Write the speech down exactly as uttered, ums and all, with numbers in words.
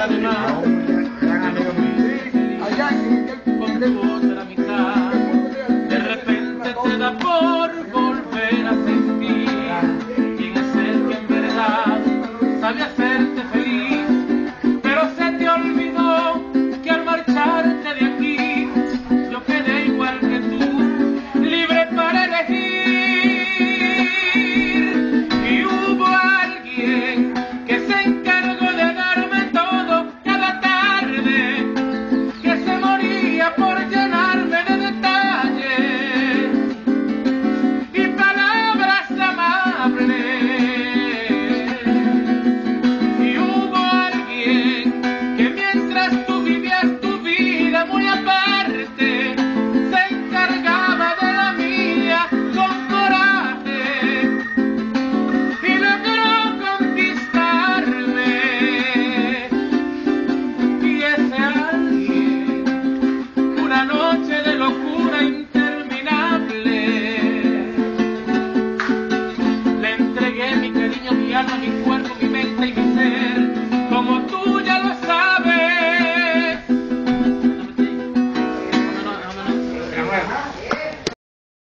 además con tu otra mitad, de repente te da por volver a sentir quién es el que en verdad sabe hacerte feliz, pero se te olvidó que al marcharte de aquí yo quedé igual que tú, libre para elegir, y hubo alguien que se encargó de darme todo cada tarde, que se moría por llenarme de detalles y palabras amables. Y hubo alguien que mientras tú vivías tu vida muy aparte, se encargaba de la mía con coraje y logró conquistarme. Y ese alguien, una noche de locura interminable, le entregué mi cariño, mi alma, mi cuerpo.